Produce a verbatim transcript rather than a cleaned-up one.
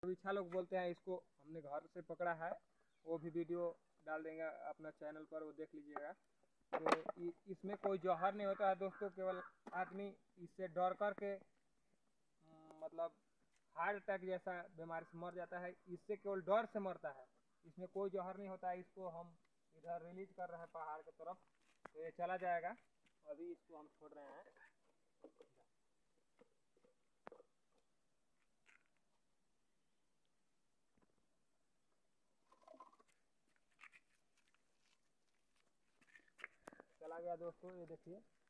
बिच्छा लोग बोलते हैं इसको, हमने घर से पकड़ा है, वो भी वीडियो डाल देंगे अपना चैनल पर, वो देख लीजिएगा। तो इसमें कोई जौहर नहीं होता है दोस्तों, केवल आदमी इससे डर कर के मतलब हार्ट अटैक जैसा बीमारी से मर जाता है, इससे केवल डर से मरता है। इसमें कोई जौहर नहीं होता है। इसको हम इधर रिलीज कर रहे हैं पहाड़ की तरफ, तो ये चला जाएगा। अभी इसको हम छोड़ रहे हैं। चला गया दोस्तों, ये देखिए।